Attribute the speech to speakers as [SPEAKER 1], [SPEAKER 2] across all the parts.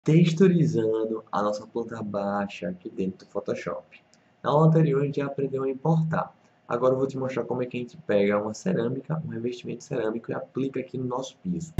[SPEAKER 1] texturizando a nossa planta baixa aqui dentro do Photoshop. Na aula anterior a gente já aprendeu a importar. Agora eu vou te mostrar como é que a gente pega uma cerâmica, um revestimento cerâmico e aplica aqui no nosso piso.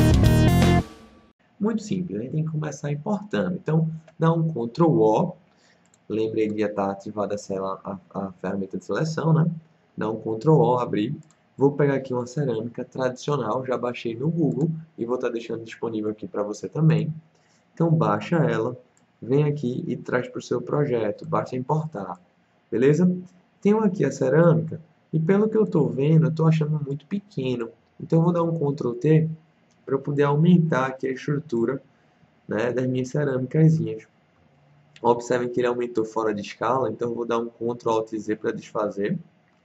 [SPEAKER 1] Muito simples, a gente tem que começar importando. Então, dá um Ctrl O, lembrei de estar ativada a ferramenta de seleção, né? Dá um Ctrl O, abrir. Vou pegar aqui uma cerâmica tradicional, já baixei no Google e vou estar deixando disponível aqui para você também. Então baixa ela, vem aqui e traz para o seu projeto, basta importar, beleza? Tenho aqui a cerâmica e pelo que eu estou vendo, eu estou achando muito pequeno. Então eu vou dar um Ctrl T para eu poder aumentar aqui a estrutura, né, das minhas cerâmicazinhas. Observem que ele aumentou fora de escala, então eu vou dar um Ctrl Alt Z para desfazer.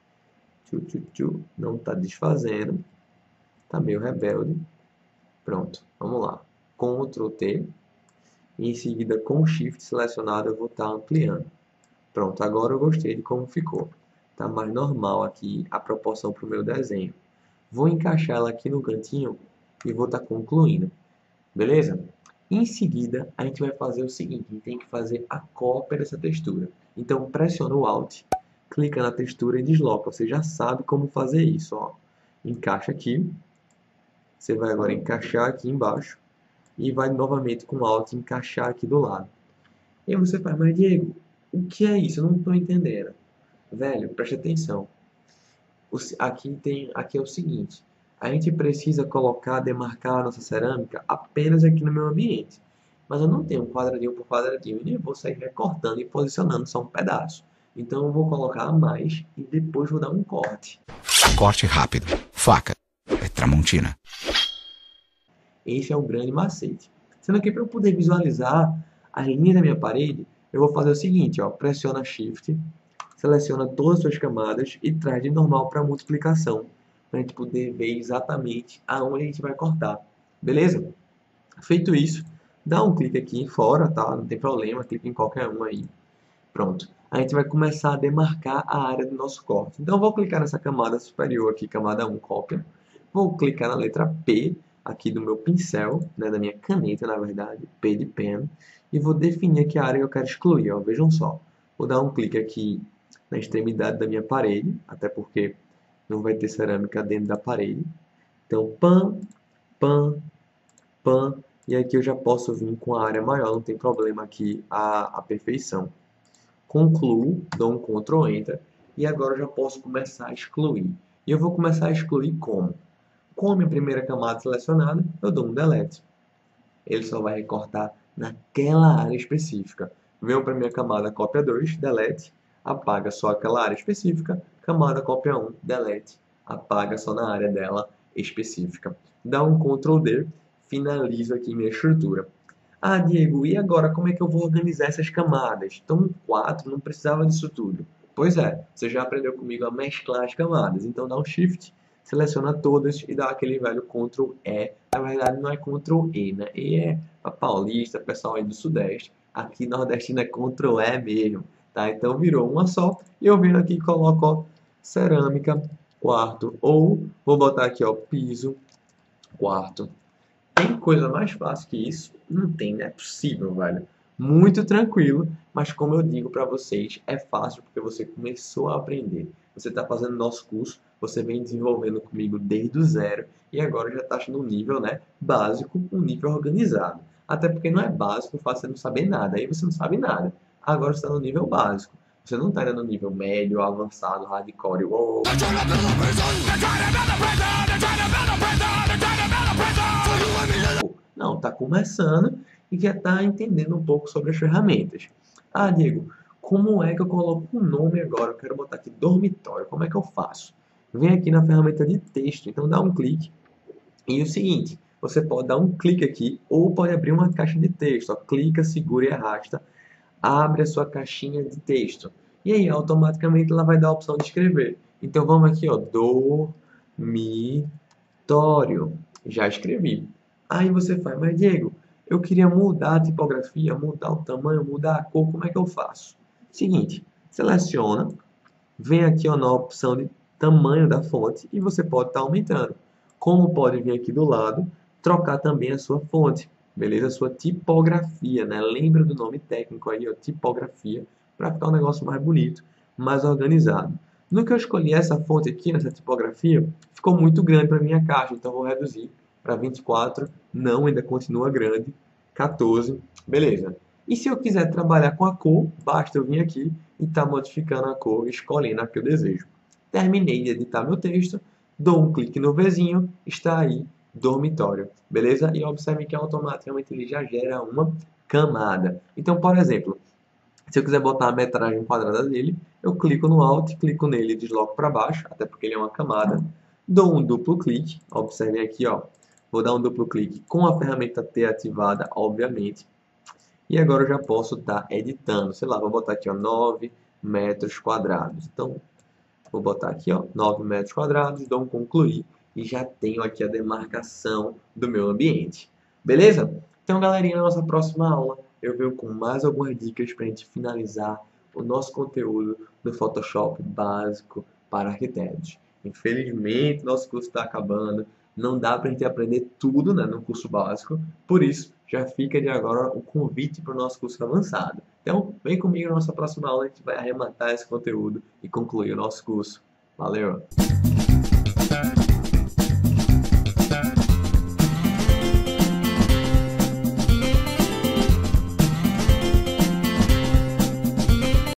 [SPEAKER 1] Não está desfazendo, está meio rebelde. Pronto, vamos lá. Ctrl T. E em seguida, com o Shift selecionado, eu vou estar ampliando. Pronto, agora eu gostei de como ficou. Está mais normal aqui a proporção para o meu desenho. Vou encaixar ela aqui no cantinho e vou estar concluindo. Beleza? Em seguida, a gente vai fazer o seguinte, a gente tem que fazer a cópia dessa textura. Então, pressiona o Alt, clica na textura e desloca. Você já sabe como fazer isso. Ó. Encaixa aqui. Você vai agora encaixar aqui embaixo. E vai novamente com o Alt encaixar aqui do lado. E aí você faz, mas Diego, o que é isso? Eu não estou entendendo. Velho, preste atenção. Aqui é o seguinte. A gente precisa colocar, demarcar a nossa cerâmica apenas aqui no meu ambiente. Mas eu não tenho quadradinho por quadradinho. E nem vou sair recortando e posicionando só um pedaço. Então eu vou colocar a mais e depois vou dar um corte.
[SPEAKER 2] Corte rápido. Faca. É Tramontina.
[SPEAKER 1] Esse é o grande macete. Sendo que para eu poder visualizar as linhas da minha parede, eu vou fazer o seguinte, ó, pressiona Shift, seleciona todas as suas camadas e traz de normal para multiplicação, para a gente poder ver exatamente aonde a gente vai cortar. Beleza? Feito isso, dá um clique aqui fora, tá? Não tem problema, clique em qualquer um aí. Pronto. A gente vai começar a demarcar a área do nosso corte. Então, eu vou clicar nessa camada superior aqui, camada 1, cópia. Vou clicar na letra P, aqui do meu pincel, né, da minha caneta, na verdade, P de pen, e vou definir aqui a área que eu quero excluir, ó, vejam só. Vou dar um clique aqui na extremidade da minha parede, até porque não vai ter cerâmica dentro da parede. Então, pan, pan, pan, e aqui eu já posso vir com a área maior, não tem problema aqui a perfeição. Concluo, dou um Ctrl Enter, e agora eu já posso começar a excluir. E eu vou começar a excluir como? Com a minha primeira camada selecionada, eu dou um Delete. Ele só vai recortar naquela área específica. Venho para a minha camada cópia 2, Delete, apaga só aquela área específica, camada cópia 1, Delete, apaga só na área dela específica. Dá um Ctrl D, finalizo aqui minha estrutura. Ah, Diego, e agora como é que eu vou organizar essas camadas? Então, 4 não precisava disso tudo. Pois é, você já aprendeu comigo a mesclar as camadas. Então, dá um Shift, seleciona todas e dá aquele velho Ctrl E. Na verdade, não é Ctrl E, né? E é a paulista, pessoal aí do Sudeste. Aqui, nordestino, é Ctrl E mesmo, tá? Então, virou uma só. E eu venho aqui e coloco, ó, cerâmica, quarto. Ou, vou botar aqui, ó, piso, quarto. Tem coisa mais fácil que isso? Não tem, não é possível, velho. Muito tranquilo, mas como eu digo para vocês, é fácil porque você começou a aprender. Você está fazendo nosso curso, você vem desenvolvendo comigo desde o zero e agora já está no nível, né, básico, um nível organizado. Até porque não é básico, fácil você não saber nada, aí você não sabe nada. Agora você está no nível básico. Você não está ainda no nível médio, avançado, hardcore. Uou. Não, está começando e já está entendendo um pouco sobre as ferramentas. Ah, Diego, como é que eu coloco um nome agora? Eu quero botar aqui dormitório. Como é que eu faço? Vem aqui na ferramenta de texto. Então, dá um clique. E o seguinte, você pode dar um clique aqui ou pode abrir uma caixa de texto. Ó, clica, segura e arrasta. Abre a sua caixinha de texto. E aí, automaticamente, ela vai dar a opção de escrever. Então, vamos aqui, ó, dormitório. Já escrevi. Aí você faz, mas Diego, eu queria mudar a tipografia, mudar o tamanho, mudar a cor, como é que eu faço? Seguinte, seleciona, vem aqui ó, na opção de tamanho da fonte e você pode estar aumentando. Como pode vir aqui do lado, trocar também a sua fonte. beleza? Sua tipografia, né? Lembra do nome técnico aí, ó, tipografia, para ficar um negócio mais bonito, mais organizado. No que eu escolhi essa fonte aqui, nessa tipografia, ficou muito grande para minha caixa, então eu vou reduzir para 24. Não, ainda continua grande. 14, beleza. E se eu quiser trabalhar com a cor, basta eu vir aqui e estar modificando a cor, escolhendo a que eu desejo. Terminei de editar meu texto, dou um clique no Vzinho, está aí, dormitório, beleza? E observe que automaticamente ele já gera uma camada. Então, por exemplo, se eu quiser botar a metragem quadrada dele, eu clico no Alt, clico nele e desloco para baixo, até porque ele é uma camada. Dou um duplo clique, observem aqui, ó. Vou dar um duplo clique com a ferramenta T ativada, obviamente. E agora eu já posso estar editando. Sei lá, vou botar aqui, ó, 9 metros quadrados. Então, vou botar aqui, ó, 9 metros quadrados, dou um concluir e já tenho aqui a demarcação do meu ambiente. Beleza? Então, galerinha, na nossa próxima aula eu venho com mais algumas dicas para a gente finalizar o nosso conteúdo do Photoshop básico para arquitetos. Infelizmente, nosso curso está acabando. Não dá para a gente aprender tudo, né, no curso básico. Por isso, já fica de agora o convite para o nosso curso avançado. Então, vem comigo na nossa próxima aula, a gente vai arrematar esse conteúdo e concluir o nosso curso. Valeu!